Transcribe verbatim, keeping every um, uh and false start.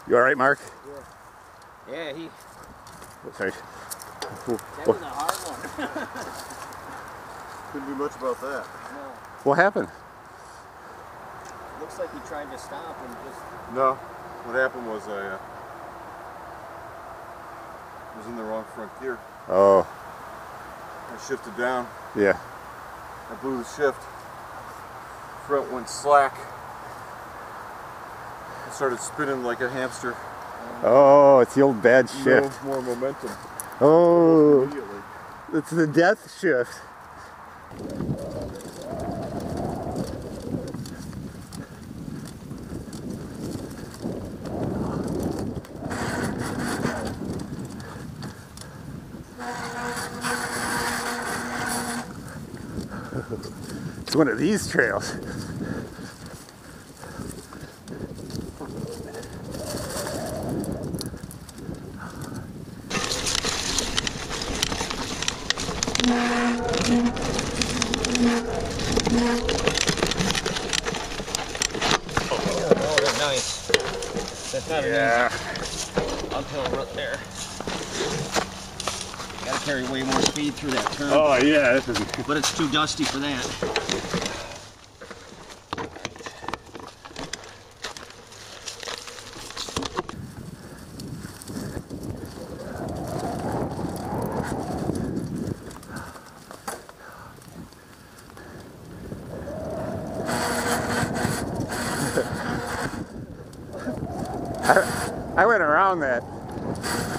You all right, Mark? Yeah. Yeah, he... Sorry. That was a hard one. Couldn't do much about that. No. What happened? Looks like he tried to stop and just... No. What happened was I uh, was in the wrong front gear. Oh. I shifted down. Yeah. I blew the shift. Front went slack. I started spinning like a hamster. Oh, it's the old bad shift. No more momentum. Oh. Immediately. It's the death shift. It's one of these trails. Oh, that's nice. That's not Yeah. an easy uphill route there. Gotta carry way more speed through that turn. Oh yeah, this is. But it's too dusty for that. I, I went around that.